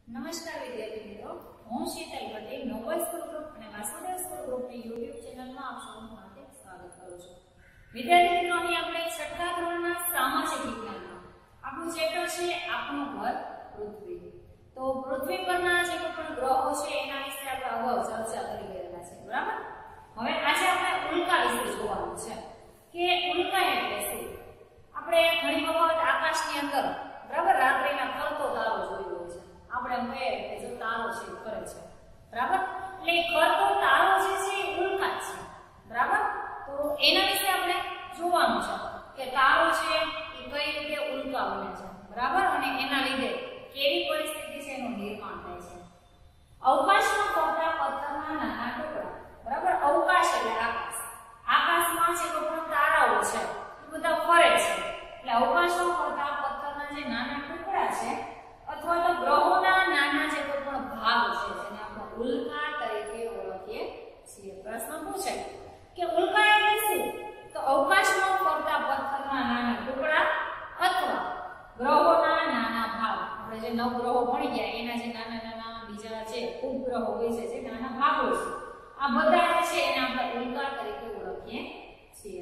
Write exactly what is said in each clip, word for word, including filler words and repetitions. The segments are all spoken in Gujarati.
નમસ્કાર વિદ્યાર્થી મિત્રો, હું Shital Patel noble school group અને વાસુદેવ સ્કૂલ ગ્રુપની યુટ્યુબ ચેનલમાં આપ સૌનું હાર્દિક સ્વાગત કરું છું. વિદ્યાર્થી મિત્રો, અહીં આપણે છઠ્ઠા ધોરણના સામાજિક વિજ્ઞાનમાં આપણું ચેપ્ટર છે આપણું ઘર પૃથ્વી. તો પૃથ્વી પરના જે પણ ગ્રહો છે એના વિશે આપણે અગાઉ ચર્ચા કરી ગયેલા છે, બરાબર. હવે આજે આપણે ઉલ્કા વિશે જોવાનું છે કે ઉલ્કા એટલે શું. આપણે ઘણી વખત આકાશની અંદર બરાબર રાત્રિના ફરતો તારો જોયો હોય છે. આપણે એમ કહીએ કે જો તારો છે ફરે છે, બરાબર. એટલે ફરતો તારો જે છે એ ઉલ્કા છે, બરાબર. તો એના વિશે આપણે જોવાનું છે કે તારો છે એ કઈ રીતે ઉલ્કા બને છે, બરાબર, અને એના લીધે કેવી પરિસ્થિતિ છે એનું નિર્માણ થાય છે. અવકાશમાં ફરતા પથ્થરના નાના ટુકડા, બરાબર. અવકાશ એટલે આકાશ. આકાશમાં જે પણ તારાઓ છે એ બધા ફરે છે. એટલે અવકાશમાં ફરતા પથ્થરના જે નાના ટુકડા છે અથવા તો ગ્રહોના નાના જે કોઈ પણ ભાગ છે જેને આપણે ઉલ્કા તરીકે ઓળખીએ છીએ. પ્રશ્ન પૂછાય કે ઉલ્કા એટલે શું? તો અવકાશમાં ફરતા પથ્થરના નાના ટુકડા અથવા ગ્રહોના નાના ભાગ. આપણે જે નવ ગ્રહો ભણી ગયા એના જે નાના નાના બીજા જે ઉપગ્રહો હોય છે, જે નાના ભાગો છે, આ બધા જે છે એને આપણે ઉલ્કા તરીકે ઓળખીએ છીએ.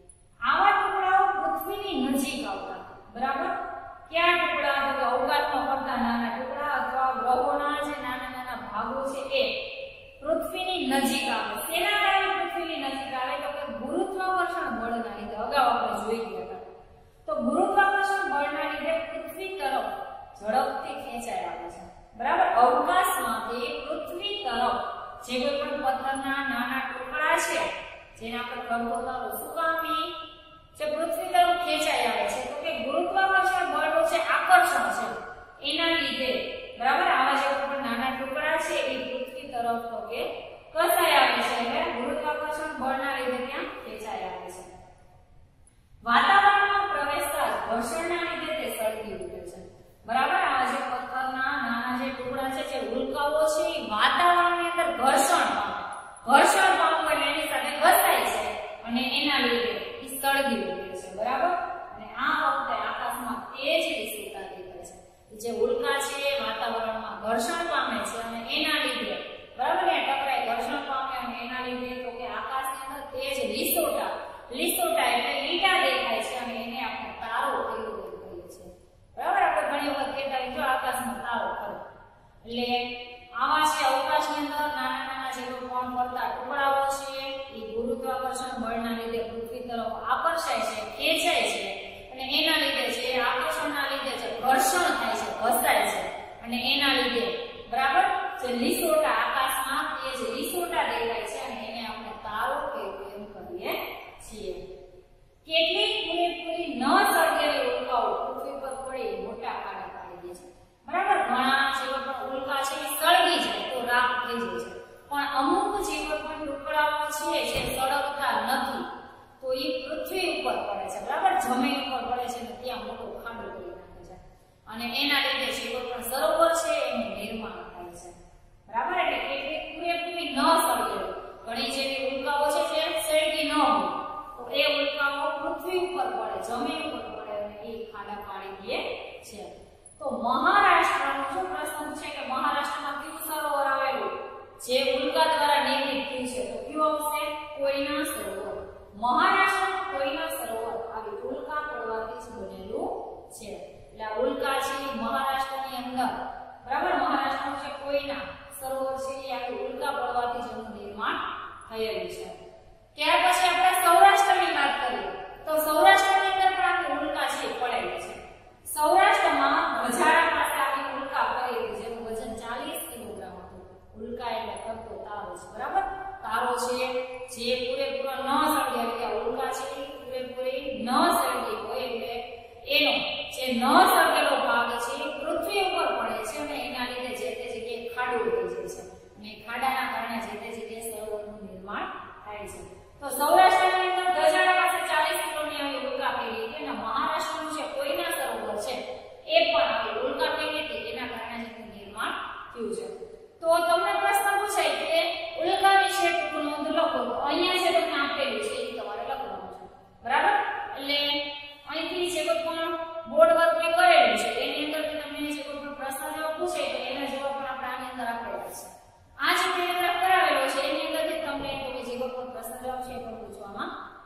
આવા ટુકડાઓ પૃથ્વીની નજીક આવતા, બરાબર. ક્યાં ટુકડા? તો અવકાશમાં ફરતા નાના ટુકડા અથવા ગ્રહોના જે નાના નાના ભાગો છે એ પૃથ્વીની નજીક આવે. શેના કારણે પૃથ્વીની નજીક આવે? તો કે ગુરુત્વાકર્ષણ બળના લીધે. અગાઉ આપણે જોઈ ગયા હતા. તો ગુરુત્વાકર્ષણ બળના લીધે પૃથ્વી તરફ ઝડપથી ખેંચાઈ આવે છે, બરાબર. અવકાશમાંથી પૃથ્વી તરફ જે કોઈ પણ પથ્થરના નાના ટુકડા છે જેને આપણે ફરતો તારો સુકામી જે પૃથ્વી તરફ ખેંચાઈ આવે છે, તો કે ગુરુત્વાકર્ષણ બળનું જે આકર્ષણ છે એના લીધે, બરાબર, આવા જે કોઈ નાના ટુકડા છે એ પૃથ્વી તરફ તો કે કસાઈ આવે છે. એટલે ગુરુત્વાકર્ષણ બળના લીધે ત્યાં ખેંચાઈ આવે છે. વાતાવરણમાં પ્રવેશતા ઘર્ષણના લીધે તે સળગી ઉઠે છે, બરાબર. આવા જે પથ્થરના નાના જે ટુકડા છે જે ઉલ્કાઓ છે એ વાતાવરણની અંદર ઘર્ષણ પામે. ઘર્ષણ પામવું એટલે એની સાથે ઘસાય છે અને એના લીધે એ સળગી ઉઠે છે, બરાબર. અને આ વખતે આકાશમાં તેજ વિસ્તૃતતા દેખાય છે. જે ઉલ્કા છે વાતાવરણમાં ઘર્ષણ પામે છે અને એના લીધે, બરાબર, ને ટકરાય, ઘર્ષણ પામે અને એના લીધે તો કે આકાશની અંદર તેજ લીસોટા, લીસોટા એટલે લીટા દેખાય છે અને એને આપણે તારો કહીએ છીએ, બરાબર. આપણે ઘણી વખત કહેતા હોય જો આકાશમાં તારો ફરે. એટલે આવા છે અવકાશની અંદર નાના નાના જે કોઈ પણ ફરતા ટુકડાઓ છે એ ગુરુત્વાકર્ષણ બળના લીધે પૃથ્વી તરફ આકર્ષાય છે, ખેંચાય છે અને એના લીધે છે આકર્ષણના લીધે જે ઘર્ષણ થાય છે, ઘસાય છે અને એના લીધે, બરાબર, જે લીસોટા આકાશમાં એ જે લીસોટા દેખાય છે અને એને આપણે તારો કે એમ કહીએ છીએ. કેટલીક પૂરેપૂરી ન સળગેલી ઉલ્કાઓ પૃથ્વી પર પડી મોટા ખાડા પાડી દે છે, બરાબર. ઘણા જે પણ ઉલ્કા છે એ સળગી જાય તો રાખ થઈ જાય છે, પણ અમુક જે પણ ટુકડાઓ છે જે સળગતા નથી તો એ પૃથ્વી ઉપર પડે છે, બરાબર, જમીન ઉપર પડે છે અને ત્યાં મોટો ખાડો કરી નાખે છે અને એના લીધે જે કોઈ પણ સરોવર છે એનું નિર્માણ થાય છે, બરાબર. એટલે કેટલીક પૂરેપૂરી ન સળગેલી ઘણી જેવી ઉલ્કાઓ છે જે સળગી ન હોય તો એ ઉલ્કાઓ પૃથ્વી ઉપર પડે, જમીન ઉપર પડે અને એ ખાડા પાડી દે છે. તો મહારાષ્ટ્રનો જો પ્રશ્ન છે કે મહારાષ્ટ્રમાં કયું સરોવર આવેલું જે ઉલ્કા દ્વારા નિર્મિત થયું છે, તો કયું આવશે? કોઈના સરોવર. મહારાષ્ટ્રમાં કોઈના સરોવર આવી ઉલ્કા પડવાથી જ બનેલું છે. એટલે આ ઉલ્કા છે મહારાષ્ટ્રની અંદર, બરાબર, મહારાષ્ટ્રનું જે કોઈના સરોવર છે એ આવી ઉલ્કા પડવાથી જ એનું નિર્માણ થયેલું છે. ત્યાર પછી આપણે સૌરાષ્ટ્રની વાત કરીએ તો સૌરાષ્ટ્રની અંદર પણ આવી ઉલ્કા છે પડેલી છે. સૌરાષ્ટ્રમાં ગજારા પાસે આવી ઉલ્કા પડેલી જેનું વજન ચાલીસ કિલોગ્રામ હતું. ઉલ્કા એટલે ફરતો તારો છે, બરાબર. તારો છે જે પૂરેપૂરો ન સળગે એટલે ઉલ્કા છે એ પૂરેપૂરી ન સળગી હોય એટલે એનો જે ન સળગેલો ભાગ છે એ પૃથ્વી ઉપર પડે છે અને એના લીધે જે તે જગ્યાએ ખાડો થઈ જાય છે અને ખાડાના કારણે જે તે જગ્યાએ સરોવરનું નિર્માણ થાય છે. તો સૌરાષ્ટ્રની અંદર ગજારા પાસે ચાલીસ કિલોની આવી ઉલ્કા પડી હતી અને મહારાષ્ટ્રનું જે કોઈના સરોવર છે એ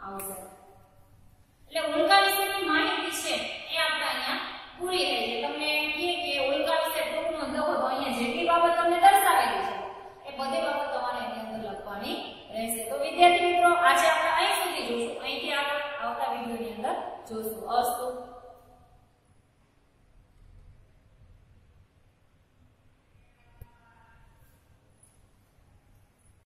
આવશે. એટલે ઉલ્કા વિશેની માહિતી છે એ આપણે અહીંયા પૂરી થઈ છે. તમને એમ કહે કે ઉલ્કા વિશે થોડું નોંધો તો અહીંયા જેટલી બાબત તમને દર્શાવેલી છે એ બધી બાબત તમારે એની અંદર લખવાની રહેશે. તો વિદ્યાર્થી મિત્રો આજે આપણે અહીં સુધી જોઈશું. અહીંથી આગળ આવતા વિડિયોની અંદર જોઈશું. અસ્તુ.